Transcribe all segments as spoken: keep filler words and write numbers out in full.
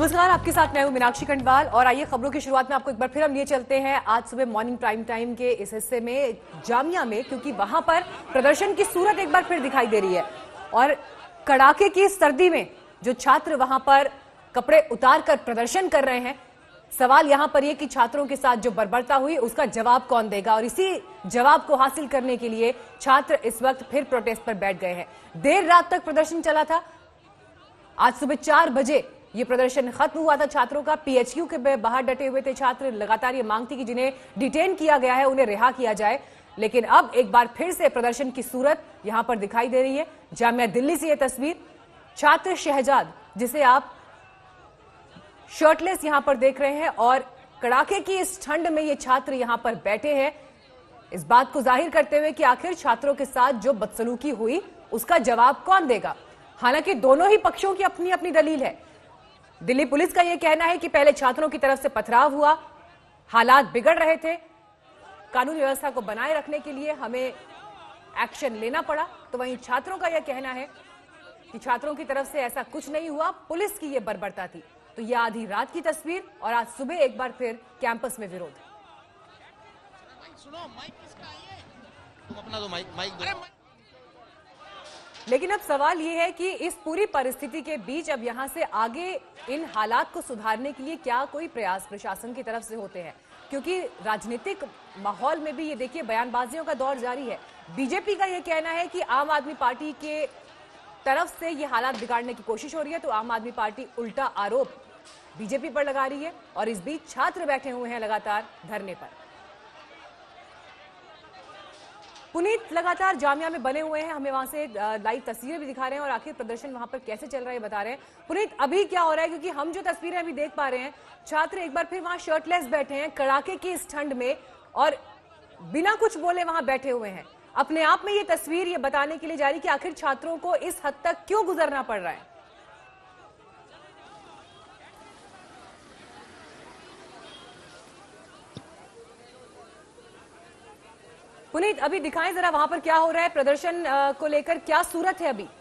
नमस्कार, आपके साथ मैं हूं मीनाक्षी खंडवाल और आइए खबरों की शुरुआत में आपको एक बार फिर हम लिए चलते हैं आज सुबह मॉर्निंग प्राइम टाइम के इस हिस्से में जामिया में, क्योंकि वहां पर प्रदर्शन की सूरत एक बार फिर दिखाई दे रही है और कड़ाके की सर्दी में जो छात्र वहां पर कपड़े उतार कर प्रदर्शन कर रहे हैं, सवाल यहां पर यह कि छात्रों के साथ जो बर्बरता हुई उसका जवाब कौन देगा, और इसी जवाब को हासिल करने के लिए छात्र इस वक्त फिर प्रोटेस्ट पर बैठ गए हैं। देर रात तक प्रदर्शन चला था। आज सुबह चार बजे ये प्रदर्शन खत्म हुआ था छात्रों का। पीएचयू के बाहर डटे हुए थे छात्र। लगातार ये मांग थी कि जिन्हें डिटेन किया गया है उन्हें रिहा किया जाए, लेकिन अब एक बार फिर से प्रदर्शन की सूरत यहां पर दिखाई दे रही है। जामिया दिल्ली से ये तस्वीर, छात्र शहजाद जिसे आप शर्टलेस यहां पर देख रहे हैं और कड़ाके की इस ठंड में ये छात्र यहां पर बैठे हैं, इस बात को जाहिर करते हुए कि आखिर छात्रों के साथ जो बदसलूकी हुई उसका जवाब कौन देगा। हालांकि दोनों ही पक्षों की अपनी अपनी दलील है। दिल्ली पुलिस का यह कहना है कि पहले छात्रों की तरफ से पथराव हुआ, हालात बिगड़ रहे थे, कानून व्यवस्था को बनाए रखने के लिए हमें एक्शन लेना पड़ा। तो वहीं छात्रों का यह कहना है कि छात्रों की तरफ से ऐसा कुछ नहीं हुआ, पुलिस की यह बर्बरता थी। तो यह आधी रात की तस्वीर और आज सुबह एक बार फिर कैंपस में विरोध। सुनो, माइक किसका है? तुम अपना दो माइक, माइक दो। लेकिन अब सवाल यह है कि इस पूरी परिस्थिति के बीच अब यहां से आगे इन हालात को सुधारने के लिए क्या कोई प्रयास प्रशासन की तरफ से होते हैं, क्योंकि राजनीतिक माहौल में भी ये देखिए बयानबाजियों का दौर जारी है। बीजेपी का यह कहना है कि आम आदमी पार्टी के तरफ से ये हालात बिगाड़ने की कोशिश हो रही है, तो आम आदमी पार्टी उल्टा आरोप बीजेपी पर लगा रही है और इस बीच छात्र बैठे हुए हैं लगातार धरने पर। पुनीत लगातार जामिया में बने हुए हैं, हमें वहां से लाइव तस्वीरें भी दिखा रहे हैं और आखिर प्रदर्शन वहां पर कैसे चल रहा है बता रहे हैं। पुनीत, अभी क्या हो रहा है, क्योंकि हम जो तस्वीरें अभी देख पा रहे हैं, छात्र एक बार फिर वहां शर्टलेस बैठे हैं कड़ाके की इस ठंड में और बिना कुछ बोले वहां बैठे हुए हैं। अपने आप में ये तस्वीर ये बताने के लिए जा रही कि आखिर छात्रों को इस हद तक क्यों गुजरना पड़ रहा है। पुनीत, अभी दिखाएं जरा वहां पर क्या हो रहा है, प्रदर्शन को लेकर क्या सूरत है अभी।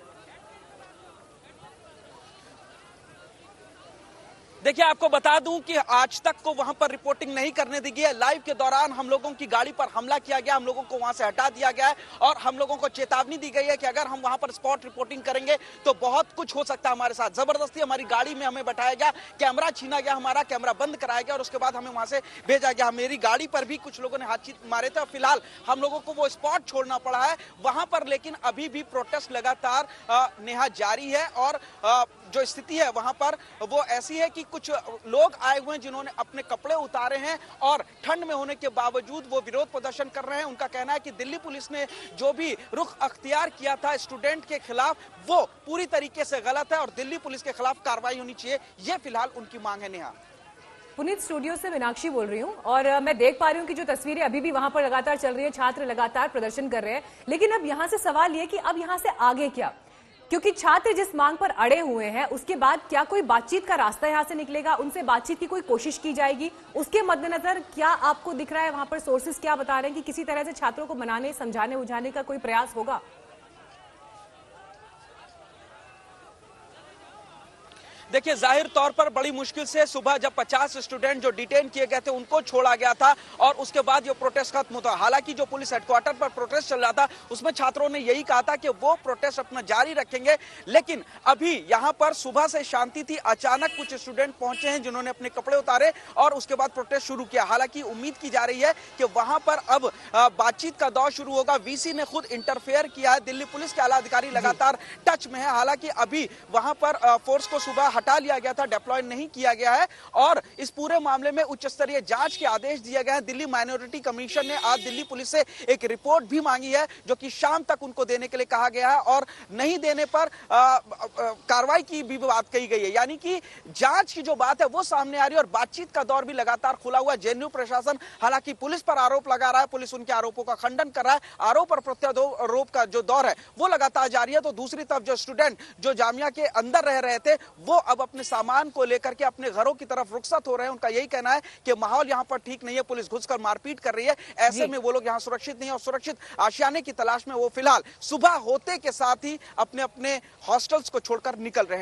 देखिए, आपको बता दूं कि आज तक को वहां पर रिपोर्टिंग नहीं करने दी गई है। लाइव के दौरान हम लोगों की गाड़ी पर हमला किया गया, हम लोगों को वहां से हटा दिया गया है और हम लोगों को चेतावनी दी गई है कि अगर हम वहां पर स्पॉट रिपोर्टिंग करेंगे तो बहुत कुछ हो सकता है हमारे साथ। जबरदस्ती हमारी गाड़ी में हमें बैठाया गया, कैमरा छीना गया, हमारा कैमरा बंद कराया गया और उसके बाद हमें वहां से भेजा गया। मेरी गाड़ी पर भी कुछ लोगों ने हाथ मारे थे और फिलहाल हम लोगों को वो स्पॉट छोड़ना पड़ा है वहां पर। लेकिन अभी भी प्रोटेस्ट लगातार नेहा जारी है और जो स्थिति है वहां पर वो ऐसी है कि कुछ लोग आए हुए हैं जिन्होंने अपने कपड़े उतारे हैं और ठंड में होने के बावजूद वो विरोध प्रदर्शन कर रहे हैं। उनका कहना है कि दिल्ली पुलिस ने जो भी रुख अख्तियार किया था स्टूडेंट के खिलाफ वो पूरी तरीके से गलत है और दिल्ली पुलिस के खिलाफ कार्रवाई होनी चाहिए, ये फिलहाल उनकी मांग है। नेहा, पुनीत, स्टूडियो से मीनाक्षी बोल रही हूं और मैं देख पा रही हूं कि जो तस्वीरें अभी भी वहां पर लगातार चल रही है, छात्र लगातार प्रदर्शन कर रहे हैं। लेकिन अब यहां से सवाल यह कि अब यहां से आगे क्या, क्योंकि छात्र जिस मांग पर अड़े हुए हैं उसके बाद क्या कोई बातचीत का रास्ता यहां से निकलेगा, उनसे बातचीत की कोई कोशिश की जाएगी, उसके मद्देनजर क्या आपको दिख रहा है वहां पर सोर्सेस क्या बता रहे हैं कि किसी तरह से छात्रों को मनाने समझाने बुझाने का कोई प्रयास होगा? देखिए, जाहिर तौर पर बड़ी मुश्किल से सुबह जब पचास स्टूडेंट जो डिटेन किए गए थे उनको छोड़ा गया था और उसके बाद ये प्रोटेस्ट खत्म होता। हालांकि जो पुलिस हेडक्वार्टर पर प्रोटेस्ट चल रहा था उसमें छात्रों ने यही कहा था कि वो प्रोटेस्ट अपना जारी रखेंगे, लेकिन अभी यहाँ पर सुबह से शांति थी। अचानक कुछ स्टूडेंट पहुंचे हैं जिन्होंने अपने कपड़े उतारे और उसके बाद प्रोटेस्ट शुरू किया। हालांकि उम्मीद की जा रही है कि वहां पर अब बातचीत का दौर शुरू होगा। वीसी ने खुद इंटरफेयर किया है, दिल्ली पुलिस के आला अधिकारी लगातार टच में है। हालांकि अभी वहां पर फोर्स को सुबह हटा लिया गया था, डिप्लॉय नहीं किया गया है और इस पूरे मामले में उच्च स्तरीय जांच के आदेश दिए गए हैं। दिल्ली माइनॉरिटी कमीशन ने आज दिल्ली पुलिस से एक रिपोर्ट भी मांगी है जो कि शाम तक उनको देने के लिए कहा गया है और नहीं देने पर कार्रवाई की भी बात कही गई है। यानी कि जांच की जो बात है वो सामने आ रही है और बातचीत का दौर भी लगातार खुला हुआ है। जेएनयू प्रशासन हालांकि पुलिस पर आरोप लगा रहा है, पुलिस उनके आरोपों का खंडन कर रहा है, आरोप और प्रत्यारोप का जो दौर है वो लगातार जारी है। तो दूसरी तरफ जो स्टूडेंट जो जामिया के अंदर रह रहे थे वो अब अपने सामान को लेकर के अपने घरों की तरफ रुखसत हो रहे हैं। उनका यही कहना है कि माहौल यहाँ पर ठीक नहीं है, पुलिस घुसकर मारपीट कर रही है, ऐसे में वो लोग यहाँ सुरक्षित नहीं है और सुरक्षित आशियाने की तलाश में वो फिलहाल सुबह होते के साथ ही अपने अपने हॉस्टल्स को छोड़कर निकल रहे हैं।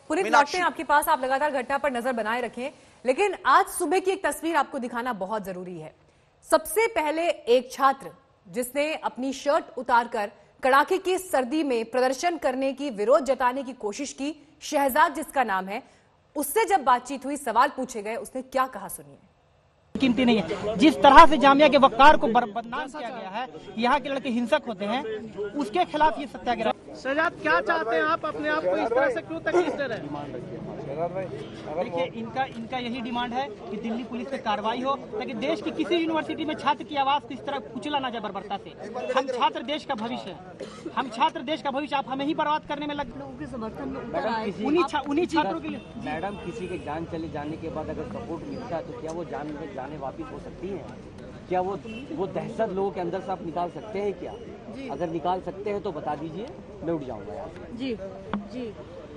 पुलिस लौटते हैं आपके पास, आप लगातार घटना पर नजर बनाए रखें, लेकिन आज सुबह की एक तस्वीर आपको दिखाना बहुत जरूरी है। सबसे पहले एक छात्र जिसने अपनी शर्ट उतारकर कड़ाके की सर्दी में प्रदर्शन करने की, विरोध जताने की कोशिश की, शहजाद जिसका नाम है, उससे जब बातचीत हुई, सवाल पूछे गए, उसने क्या कहा सुनिए। कीमती नहीं है। जिस तरह से जामिया के वक़ार को बदनाम किया गया है, यहाँ के लड़के हिंसक होते हैं, उसके खिलाफ ये सत्याग्रह। शहजाद, क्या चाहते हैं आप? अपने आप को इस तरह से क्यों तकलीफ दे रहे हैं? देखिए, इनका इनका यही डिमांड है कि दिल्ली पुलिस पे कार्रवाई हो, ताकि देश की किसी यूनिवर्सिटी में छात्र की आवाज को इस तरह कुचला ना जाए बर्बरता से। हम छात्र देश का भविष्य है, हम छात्र देश का भविष्य, आप हमें ही बर्बाद करने में लग लोगों के समर्थन में उन्हीं छा, उन्हीं छात्रों के लिए। मैडम, किसी के जान चले जाने के बाद अगर सपोर्ट मिलता है तो क्या वो जान में जाने वापिस हो सकती है? क्या वो वो दहशत लोगों के अंदर से आप निकाल सकते हैं क्या? अगर निकाल सकते हैं तो बता दीजिए, मैं उठ जाऊंगा यहाँ से। जी जी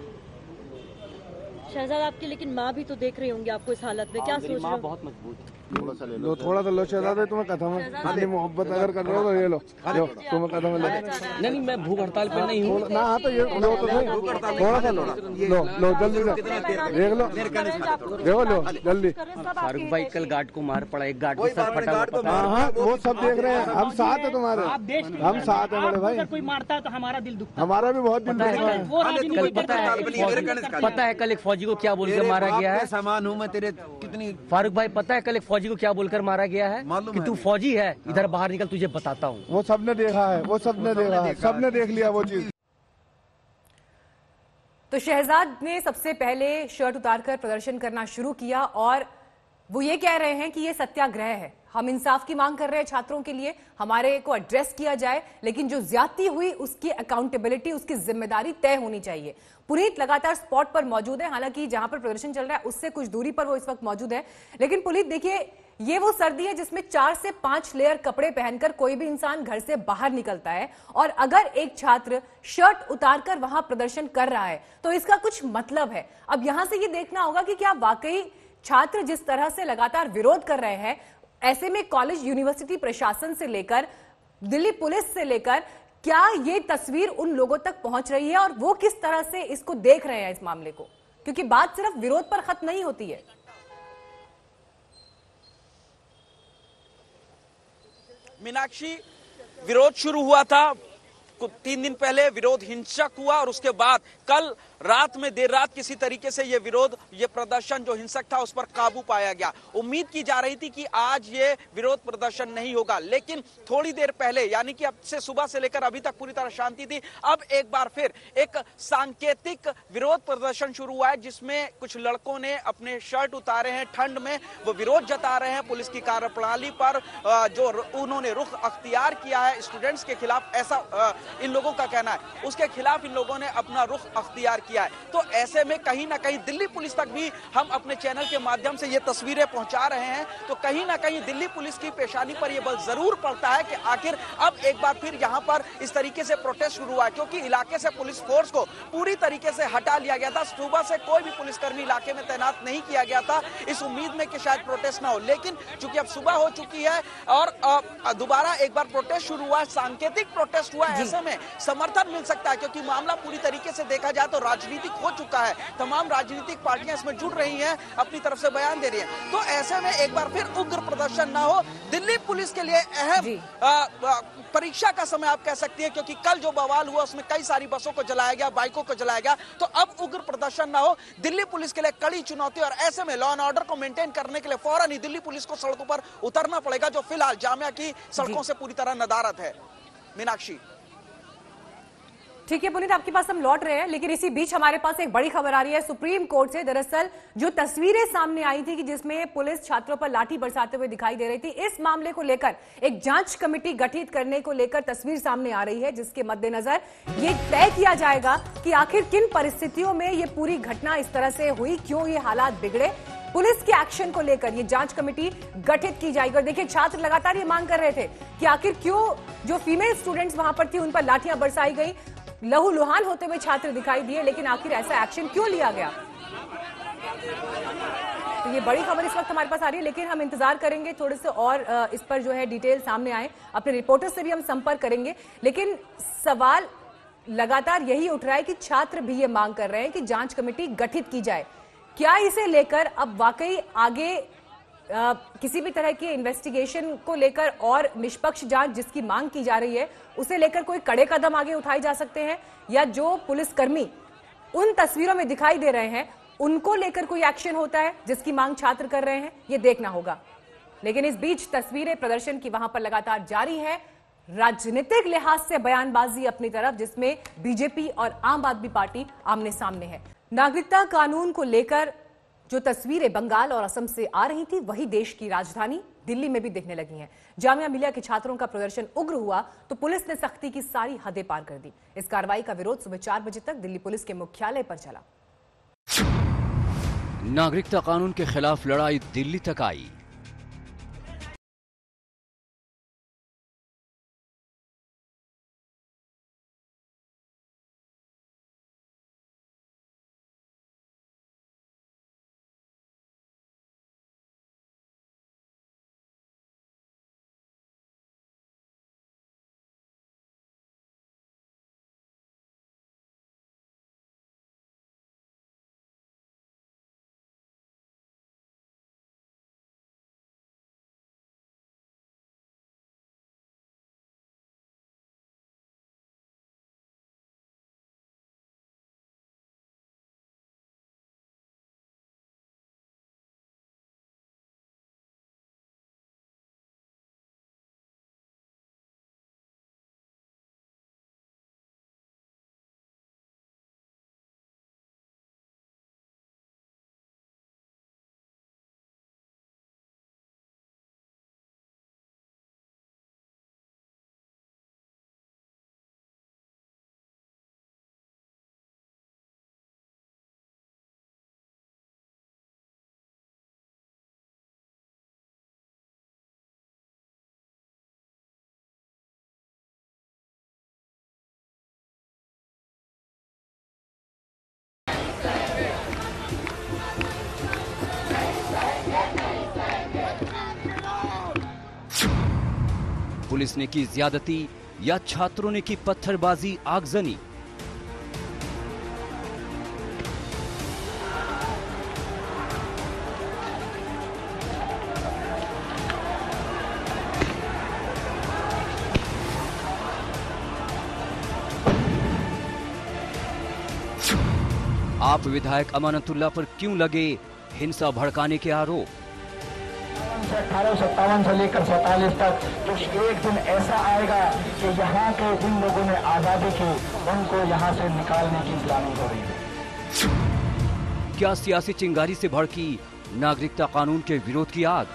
शहजाद, आपकी लेकिन माँ भी तो देख रही होंगी आपको इस हालत में, क्या सोच रहे हो? माँ बहुत मजबूत है। थोड़ा सा ले लो, थोड़ा सा लो शहजाद, तुम्हें कदम है, मोहब्बत अगर कर रहे हो तो ये लो, लो तुम्हें कदम ले। नहीं नहीं, मैं भूख हड़ताल पे नहीं हूँ ना। हाँ तो ये लो तो सही, थोड़ा सा लो, लो लो जल्दी से देख लो, देखो लो जल्दी। फारूक भाई, कल गार्ड को मार पड़ा, एक गार्ड को सर फटा हुआ। हाँ हाँ, वो सब देख रहे हैं, हम साथ है तुम्हारे, हम साथ है बड़े भाई। कोई मारता है तो हमारा दिल दुखता है, हमारा भी बहुत दिल दुखता है। कल पता है पता है कल एक फौजी को क्या बोलकर मारा गया है? सामान हूँ मैं तेरे, कितनी। फारूक भाई, पता है कल एक फौजी को क्या बोलकर मारा गया है? कि तू फौजी है, इधर बाहर निकल, तुझे बताता हूँ। वो सबने देखा है, वो सबने देखा है, सबने देख लिया वो चीज। तो शहजाद ने सबसे पहले शर्ट उतारकर प्रदर्शन करना शुरू किया और वो ये कह रहे हैं कि ये सत्याग्रह है, हम इंसाफ की मांग कर रहे हैं छात्रों के लिए, हमारे को एड्रेस किया जाए, लेकिन जो ज्यादती हुई उसकी अकाउंटेबिलिटी, उसकी जिम्मेदारी तय होनी चाहिए। पुनीत लगातार स्पॉट पर मौजूद है, हालांकि जहां पर प्रदर्शन चल रहा है उससे कुछ दूरी पर वो इस वक्त मौजूद है। लेकिन पुनीत देखिए, ये वो सर्दी है जिसमें चार से पांच लेयर कपड़े पहनकर कोई भी इंसान घर से बाहर निकलता है, और अगर एक छात्र शर्ट उतारकर वहां प्रदर्शन कर रहा है तो इसका कुछ मतलब है। अब यहां से ये देखना होगा कि क्या वाकई छात्र जिस तरह से लगातार विरोध कर रहे हैं, ऐसे में कॉलेज यूनिवर्सिटी प्रशासन से लेकर दिल्ली पुलिस से लेकर क्या ये तस्वीर उन लोगों तक पहुंच रही है और वो किस तरह से इसको देख रहे हैं इस मामले को, क्योंकि बात सिर्फ विरोध पर खत्म नहीं होती है। मीनाक्षी, विरोध शुरू हुआ था तीन दिन पहले, विरोध हिंसक हुआ और उसके बाद कल रात में, देर रात किसी तरीके से ये विरोध, ये प्रदर्शन जो हिंसक था उस पर काबू पाया गया। उम्मीद की जा रही थी कि आज ये विरोध प्रदर्शन नहीं होगा, लेकिन थोड़ी देर पहले, यानी कि अब से सुबह से लेकर अभी तक पूरी तरह शांति थी। अब एक बार फिर एक सांकेतिक विरोध प्रदर्शन शुरू हुआ है, जिसमें कुछ लड़कों ने अपने शर्ट उतारे हैं ठंड में, वो विरोध जता रहे हैं पुलिस की कार्यप्रणाली पर, जो उन्होंने रुख अख्तियार किया है स्टूडेंट्स के खिलाफ, ऐसा इन लोगों का कहना है, उसके खिलाफ इन लोगों ने अपना रुख अख्तियार किया है। तो ऐसे में कहीं ना कहीं दिल्ली पुलिस तक भी हम अपने चैनल के माध्यम से ये तस्वीरें पहुंचा रहे हैं, तो कहीं ना कहीं दिल्ली पुलिस की पेशानी पर यह बल जरूर पड़ता है कि आखिर अब एक बार फिर यहां पर इस तरीके से प्रोटेस्ट शुरू हुआ है, क्योंकि इलाके से पुलिस फोर्स को पूरी तरीके से हटा लिया गया था। सुबह से कोई भी पुलिसकर्मी इलाके में तैनात नहीं किया गया था, इस उम्मीद में कि शायद प्रोटेस्ट ना हो, लेकिन चूंकि अब सुबह हो चुकी है और दोबारा एक बार प्रोटेस्ट शुरू हुआ है, सांकेतिक प्रोटेस्ट हुआ है, ऐसे में समर्थन मिल सकता है, क्योंकि मामला पूरी तरीके से देखा जाए तो राजनीतिक हो चुका है। तमाम राजनीतिक पार्टियां इसमें जुड़ रही हैं, अपनी तरफ से बयान दे रही हैं। तो ऐसे में एक बार फिर उग्र प्रदर्शन ना हो, दिल्ली पुलिस के लिए अहम परीक्षा का समय आप कह सकती है, क्योंकि कल जो बवाल हुआ उसमें कई सारी बसों को जलाया गया, बाइकों को जलाया गया। तो अब उग्र प्रदर्शन ना हो, दिल्ली पुलिस के लिए कड़ी चुनौती, और ऐसे में लॉ एंड ऑर्डर को मेंटेन करने के लिए फौरन ही दिल्ली पुलिस को सड़कों पर उतरना पड़ेगा, जो फिलहाल जामिया की सड़कों से पूरी तरह नदारद है। मीनाक्षी, ठीक है पुनीत, आपके पास हम लौट रहे हैं, लेकिन इसी बीच हमारे पास एक बड़ी खबर आ रही है सुप्रीम कोर्ट से। दरअसल जो तस्वीरें सामने आई थी कि जिसमें पुलिस छात्रों पर लाठी बरसाते हुए दिखाई दे रही थी, इस मामले को लेकर एक जांच कमेटी गठित करने को लेकर तस्वीर सामने आ रही है, जिसके मद्देनजर ये तय किया जाएगा कि आखिर किन परिस्थितियों में ये पूरी घटना इस तरह से हुई, क्यों ये हालात बिगड़े। पुलिस के एक्शन को लेकर ये जांच कमेटी गठित की जाएगी। और देखिए, छात्र लगातार ये मांग कर रहे थे कि आखिर क्यों जो फीमेल स्टूडेंट्स वहां पर थी उन पर लाठियां बरसाई गई, लहूलुहान होते हुए छात्र दिखाई दिए, लेकिन आखिर ऐसा एक्शन क्यों लिया गया। तो ये बड़ी खबर इस वक्त हमारे पास आ रही है, लेकिन हम इंतजार करेंगे थोड़े से और इस पर जो है डिटेल सामने आए, अपने रिपोर्टर से भी हम संपर्क करेंगे। लेकिन सवाल लगातार यही उठ रहा है कि छात्र भी ये मांग कर रहे हैं कि जांच कमेटी गठित की जाए। क्या इसे लेकर अब वाकई आगे आ, किसी भी तरह की इन्वेस्टिगेशन को लेकर और निष्पक्ष जांच जिसकी मांग की जा रही है उसे लेकर कोई कड़े कदम आगे उठाए जा सकते हैं, या जो पुलिसकर्मी उन तस्वीरों में दिखाई दे रहे हैं उनको लेकर कोई एक्शन होता है जिसकी मांग छात्र कर रहे हैं, ये देखना होगा। लेकिन इस बीच तस्वीरें प्रदर्शन की वहां पर लगातार जारी है। राजनीतिक लिहाज से बयानबाजी अपनी तरफ, जिसमें बीजेपी और आम आदमी पार्टी आमने सामने है। नागरिकता कानून को लेकर जो तस्वीरें बंगाल और असम से आ रही थी वही देश की राजधानी दिल्ली में भी दिखने लगी हैं। जामिया मिलिया के छात्रों का प्रदर्शन उग्र हुआ तो पुलिस ने सख्ती की सारी हदें पार कर दी। इस कार्रवाई का विरोध सुबह चार बजे तक दिल्ली पुलिस के मुख्यालय पर चला। नागरिकता कानून के खिलाफ लड़ाई दिल्ली तक आई। पुलिस ने की ज्यादती या छात्रों ने की पत्थरबाजी, आगजनी? आप विधायक अमानतुल्लाह पर क्यों लगे हिंसा भड़काने के आरोप? अठारह सौ सत्तावन से लेकर सैतालीस तक कुछ एक दिन ऐसा आएगा कि यहाँ के जिन लोगों ने आजादी की उनको यहाँ से निकालने की प्लानिंग हो रही है। क्या सियासी चिंगारी से भड़की नागरिकता कानून के विरोध की आग?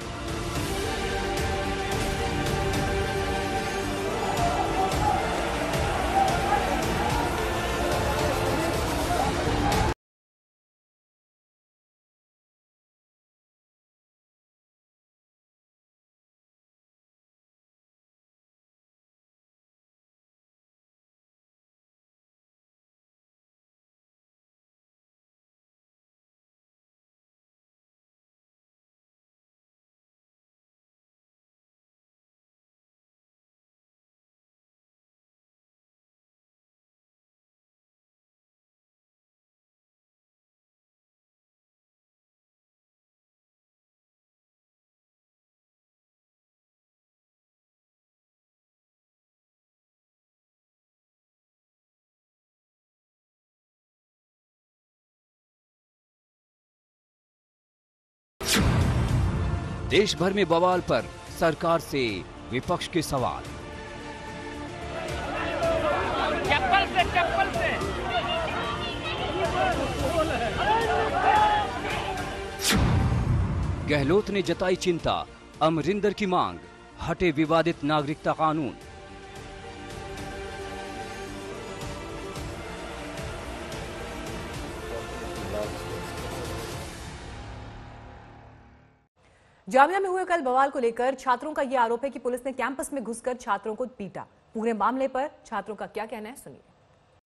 देश भर में बवाल पर सरकार से विपक्ष के सवाल। चप्पल से चप्पल से गहलोत ने जताई चिंता, अमरिंदर की मांग, हटे विवादित नागरिकता कानून। जामिया में हुए कल बवाल को लेकर छात्रों का यह आरोप है कि पुलिस ने कैंपस में घुसकर छात्रों को पीटा। पूरे मामले पर छात्रों का क्या कहना है, सुनिए।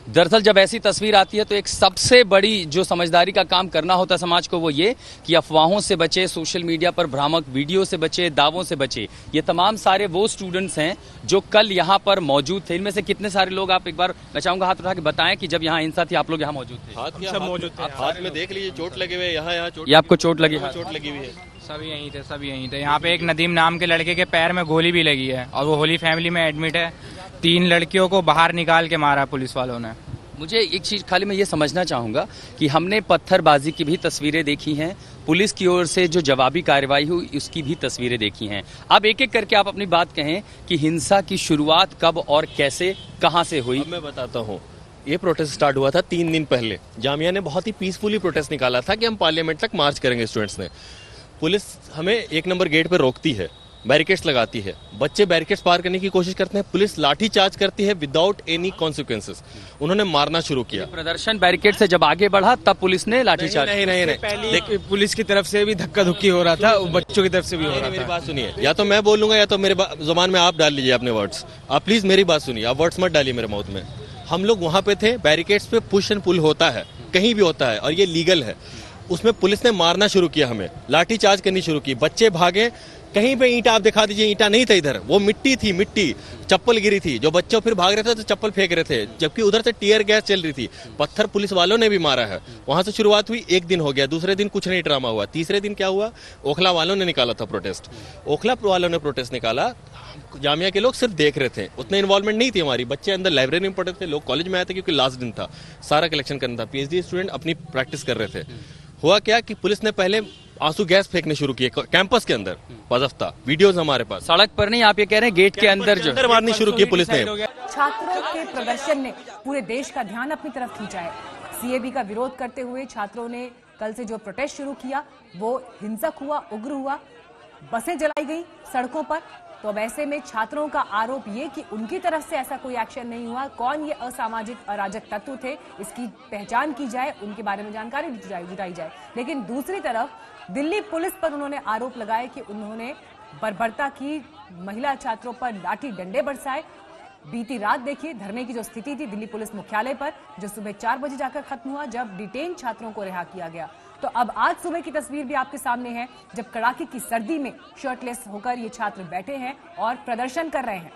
दरअसल जब ऐसी तस्वीर आती है तो एक सबसे बड़ी जो समझदारी का काम करना होता है समाज को वो ये कि अफवाहों से बचे, सोशल मीडिया पर भ्रामक वीडियो से बचे, दावों से बचे। ये तमाम सारे वो स्टूडेंट्स हैं जो कल यहाँ पर मौजूद थे। इनमें से कितने सारे लोग, आप एक बार मैं चाहूंगा हाथ उठा के बताएं कि जब यहाँ हिंसा थी आप लोग यहाँ मौजूद थे? हाथ सब मौजूद थे, हाथ में देख लीजिए चोट लगे हुए, यहाँ यहाँ चोट। ये आपको चोट लगी? चोट लगी हुई है। सब यहीं थे, सब यहीं थे। यहाँ पे एक नदीम नाम के लड़के के पैर में गोली भी लगी है और वो होली फैमिली में एडमिट है। तीन लड़कियों को बाहर निकाल के मारा पुलिस वालों ने। मुझे एक चीज खाली मैं ये समझना चाहूंगा कि हमने पत्थरबाजी की भी तस्वीरें देखी हैं, पुलिस की ओर से जो जवाबी कार्रवाई हुई उसकी भी तस्वीरें देखी हैं। अब एक एक करके आप अपनी बात कहें कि हिंसा की शुरुआत कब और कैसे, कहां से हुई? अब मैं बताता हूँ। ये प्रोटेस्ट स्टार्ट हुआ था तीन दिन पहले। जामिया ने बहुत ही पीसफुली प्रोटेस्ट निकाला था कि हम पार्लियामेंट तक मार्च करेंगे स्टूडेंट्स ने। पुलिस हमें एक नंबर गेट पर रोकती है, बैरिकेड्स लगाती है, बच्चे बैरिकेड्स पार करने की कोशिश करते हैं, पुलिस लाठी चार्ज करती है विदाउट एनी कॉन्सिक्वेंसेस। उन्होंने मारना शुरू किया। प्रदर्शन बैरिकेड से जब आगे बढ़ा तब पुलिस ने लाठी चार्ज? नहीं नहीं नहीं, देखिए पुलिस की तरफ से भी धक्का धुक्की हो रहा था, बच्चों की तरफ से भी हो रहा था। मेरी बात सुनिए, या तो मैं बोलूंगा या तो मेरे जुबान में आप डाल लीजिए अपने वर्ड्स। आप प्लीज मेरी बात सुनिए, आप वर्ड्स मत डालिए मेरे माउथ में। हम लोग वहां पे थे, बैरिकेड्स पे पुश एंड पुल होता है, कहीं भी होता है और ये लीगल है। उसमें पुलिस ने मारना शुरू किया, हमें लाठी चार्ज करनी शुरू की, बच्चे भागे। कहीं पे ईंटा आप दिखा दीजिए, ईंटा नहीं था इधर, वो मिट्टी थी, मिट्टी, चप्पल गिरी थी। जो बच्चे फिर भाग रहे थे तो चप्पल फेंक रहे थे, जबकि उधर से टीयर गैस चल रही थी। पत्थर पुलिस वालों ने भी मारा है। वहां से शुरुआत हुई, एक दिन हो गया, दूसरे दिन कुछ नहीं ड्रामा हुआ, तीसरे दिन क्या हुआ, ओखला वालों ने निकाला था प्रोटेस्ट। ओखला वालों ने प्रोटेस्ट निकाला, जामिया के लोग सिर्फ देख रहे थे, उतने इन्वॉल्वमेंट नहीं थी हमारी। बच्चे अंदर लाइब्रेरी में पढ़े थे, लोग कॉलेज में आए थे क्योंकि लास्ट दिन था, सारा कलेक्शन करना था। पीएचडी स्टूडेंट अपनी प्रैक्टिस कर रहे थे। हुआ क्या कि पुलिस ने पहले आंसू गैस फेंकने शुरू किए कैंपस के अंदर, वजफ्ता वीडियोस हमारे पास। सड़क पर नहीं, आप ये कह रहे हैं गेट के अंदर जो अंदर मारनी शुरू की पुलिस ने। छात्रों के प्रदर्शन ने पूरे देश का ध्यान अपनी तरफ खींचा है। सीएबी का विरोध करते हुए छात्रों ने कल से जो प्रोटेस्ट शुरू किया वो हिंसक हुआ, उग्र हुआ, बसें जलाई गई सड़कों पर। तो अब ऐसे में छात्रों का आरोप ये कि उनकी तरफ से ऐसा कोई एक्शन नहीं हुआ, कौन ये असामाजिक अराजक तत्व थे इसकी पहचान की जाए, उनके बारे में जानकारी जुटाई जाए। लेकिन दूसरी तरफ दिल्ली पुलिस पर उन्होंने आरोप लगाए कि उन्होंने बर्बरता की, महिला छात्रों पर लाठी डंडे बरसाए। बीती रात देखिए धरने की जो स्थिति थी दिल्ली पुलिस मुख्यालय पर, जो सुबह चार बजे जाकर खत्म हुआ जब डिटेन छात्रों को रिहा किया गया। तो अब आज सुबह की तस्वीर भी आपके सामने है, जब कड़ाके की सर्दी में शर्टलेस होकर ये छात्र बैठे हैं और प्रदर्शन कर रहे हैं।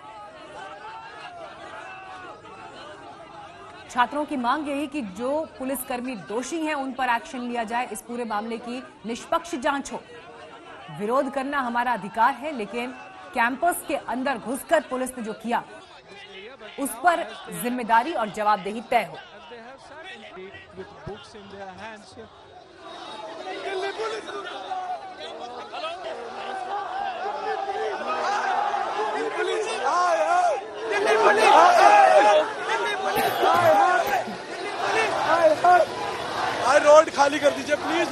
छात्रों की मांग यही कि जो पुलिसकर्मी दोषी हैं उन पर एक्शन लिया जाए, इस पूरे मामले की निष्पक्ष जांच हो। विरोध करना हमारा अधिकार है, लेकिन कैंपस के अंदर घुसकर पुलिस ने जो किया उस पर जिम्मेदारी और जवाबदेही तय हो। रोड खाली कर दीजिए प्लीज।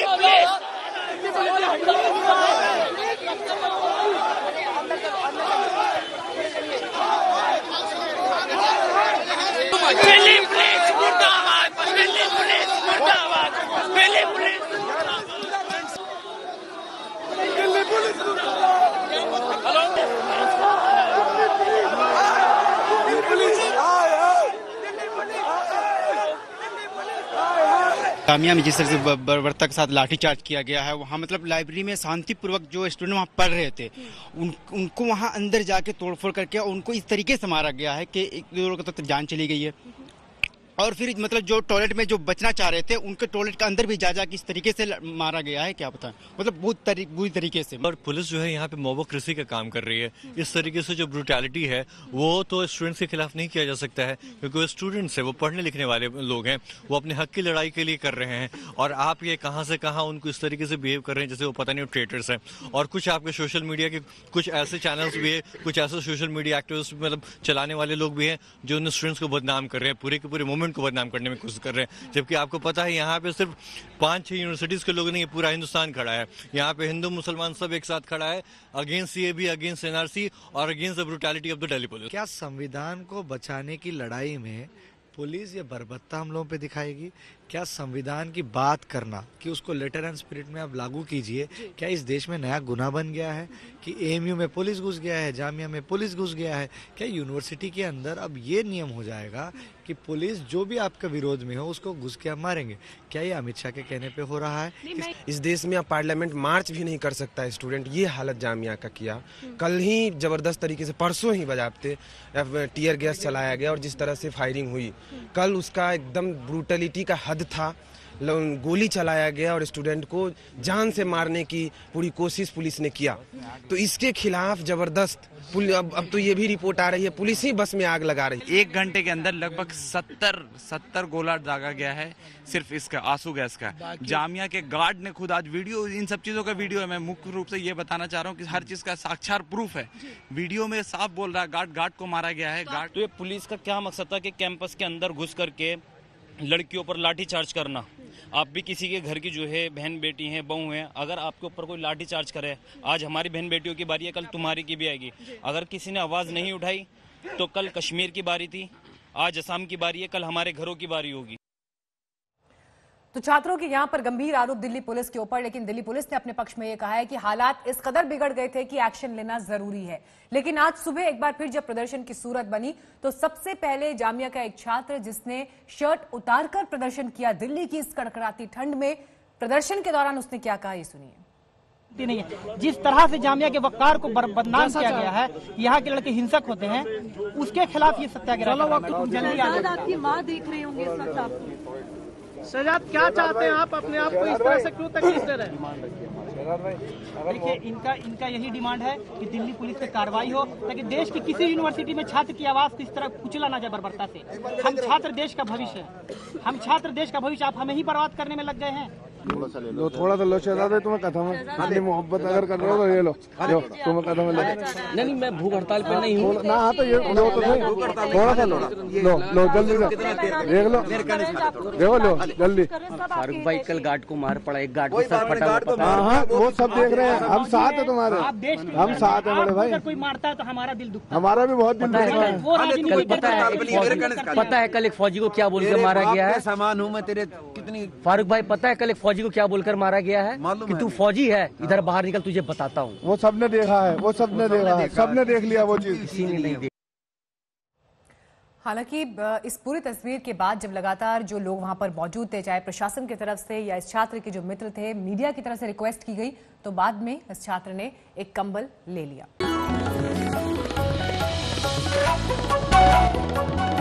जामिया में जिस तरह से बर्बरता के साथ लाठीचार्ज किया गया है, वहाँ मतलब लाइब्रेरी में शांतिपूर्वक जो स्टूडेंट वहाँ पढ़ रहे थे उन, उनको वहाँ अंदर जाके तोड़फोड़ करके उनको इस तरीके से मारा गया है कि एक दो लोगों तो जान चली गई है। और फिर मतलब जो टॉयलेट में जो बचना चाह रहे थे उनके टॉयलेट के अंदर भी जा जा किस तरीके से मारा गया है क्या बताएं, मतलब बहुत तरी, बुरी तरीके से। और पुलिस जो है यहाँ पे मोबोक्रेसी का काम कर रही है। इस तरीके से जो ब्रूटैलिटी है वो तो स्टूडेंट्स के खिलाफ नहीं किया जा सकता है, क्योंकि वो स्टूडेंट्स है, वो पढ़ने लिखने वाले लोग हैं, वो अपने हक की लड़ाई के लिए कर रहे हैं। और आप ये कहाँ से कहाँ उनको इस तरीके से बिहेव कर रहे हैं जैसे वो पता नहीं ट्रेटर्स हैं। और कुछ आपके सोशल मीडिया के कुछ ऐसे चैनल्स भी है, कुछ ऐसे सोशल मीडिया एक्टिविस्ट मतलब चलाने वाले लोग भी हैं जो उन स्टूडेंट्स को बदनाम कर रहे हैं, पूरे के पूरे मूवमेंट को बदनाम करने में कर रहे हैं। जबकि आपको पता है यहाँ पे सिर्फ पांच छह यूनिवर्सिटीज के लोग नहीं, पूरा हिंदुस्तान खड़ा है। यहाँ पे हिंदू मुसलमान सब एक साथ खड़ा है अगेंस्ट सीएबी, अगेंस्ट एनआरसी और against the brutality of the Delhi police. क्या संविधान को बचाने की लड़ाई में पुलिस ये बर्बरता हम लोगों पे दिखाएगी? क्या संविधान की बात करना कि उसको लेटर एंड स्पिरिट में आप लागू कीजिए, क्या इस देश में नया गुनाह बन गया है कि एएमयू में पुलिस घुस गया है, जामिया में पुलिस घुस गया है? क्या यूनिवर्सिटी के अंदर अब ये नियम हो जाएगा कि पुलिस जो भी आपका विरोध में हो उसको घुस के आप मारेंगे। क्या ये अमित शाह के कहने पे हो रहा है? इस देश में अब पार्लियामेंट मार्च भी नहीं कर सकता है स्टूडेंट, ये हालत जामिया का किया। कल ही जबरदस्त तरीके से, परसों ही बजाबते टीयर गैस चलाया गया और जिस तरह से फायरिंग हुई कल, उसका एकदम ब्रूटलिटी का हद था। गोली चलाया गया और स्टूडेंट को जान से मारने की पूरी कोशिश पुलिस ने किया। तो इसके खिलाफ जबरदस्त अब, अब तो ये भी रिपोर्ट आ रही है पुलिस ही बस में आग लगा रही है। एक घंटे के अंदर लगभग सत्तर सत्तर गोला दागा गया है, सिर्फ इसका आंसू गैस का। जामिया के गार्ड ने खुद आज वीडियो, इन सब चीजों का वीडियो है, मैं मुख्य रूप से ये बताना चाह रहा हूँ कि हर चीज का साक्षात प्रूफ है। वीडियो में साफ बोल रहा है गार्ड गार्ड को मारा गया है। गार्ड तो ये पुलिस का क्या मकसद था कि कैंपस के अंदर घुस करके लड़कियों पर लाठी चार्ज करना? आप भी किसी के घर की जो है बहन बेटी हैं, बहू हैं, अगर आपके ऊपर कोई लाठी चार्ज करे, आज हमारी बहन बेटियों की बारी है, कल तुम्हारी की भी आएगी। अगर किसी ने आवाज नहीं उठाई तो कल कश्मीर की बारी थी, आज असम की बारी है, कल हमारे घरों की बारी होगी। तो छात्रों के यहां पर गंभीर आरोप दिल्ली पुलिस के ऊपर, लेकिन दिल्ली पुलिस ने अपने पक्ष में यह कहा है कि हालात इस कदर बिगड़ गए थे कि एक्शन लेना जरूरी है। लेकिन आज सुबह एक बार फिर जब प्रदर्शन की सूरत बनी तो सबसे पहले जामिया का एक छात्र जिसने शर्ट उतारकर प्रदर्शन किया दिल्ली की इस कड़कड़ाती ठंड में, प्रदर्शन के दौरान उसने क्या कहा, ये सुनिए। नहीं है, जिस तरह से जामिया के वक़ार को बदनाम किया गया है, यहाँ के लड़के हिंसक होते हैं, उसके खिलाफ ये सत्याग्रह। जल्दी आपकी माँ देख रहे होंगे इस वक्त आपको। शहजाद, क्या चाहते हैं आप अपने आप को इस तरह से क्यों तकलीफ दे रहे हैं? देखिए, इनका इनका यही डिमांड है कि दिल्ली पुलिस पे कार्रवाई हो ताकि देश की किसी यूनिवर्सिटी में छात्र की आवाज को इस तरह कुचला ना जाए बर्बरता से। हम छात्र देश का भविष्य है, हम छात्र देश का भविष्य, आप हमें ही बर्बाद करने में लग गए हैं। लो थोड़ा सा लो शहजादे, तुम्हें कदम अपनी मोहब्बत अगर कर रहे हो तो ये लो, लो तुम्हें कदम ले। नहीं नहीं, मैं भूख हड़ताल पे नहीं हूँ ना। हाँ तो ये लो तो सही, थोड़ा सा लो, लो लो जल्दी लो, देख लो, देखो लो जल्दी। फारूक भाई कल गार्ड को मार पड़ा, एक गार्ड को सर फटा। हाँ हाँ वो सब देख रहे हैं, हम साथ है तुम्हारे, हम साथ है बड़े भाई। अगर कोई मारता है तो हमारा दिल दुखता है, हमारा भी बहुत दिल दुखता है। कल पता है पता है कल एक फौजी को क्या बोलकर मारा गया है? सामान हूँ मैं तेरे कितनी। फारूक भाई पता है कल एक फौजी को क्या बोलकर मारा गया है कि तू फौजी है, इधर बाहर निकल, तुझे बताता हूँ। वो सबने देखा है, वो सबने देखा है, सबने देख लिया वो चीज, किसी ने नहीं देखा। हालांकि इस पूरी तस्वीर के बाद जब लगातार जो लोग वहां पर मौजूद थे, चाहे प्रशासन की तरफ से या इस छात्र के जो मित्र थे, मीडिया की तरफ से रिक्वेस्ट की गई, तो बाद में इस छात्र ने एक कंबल ले लिया।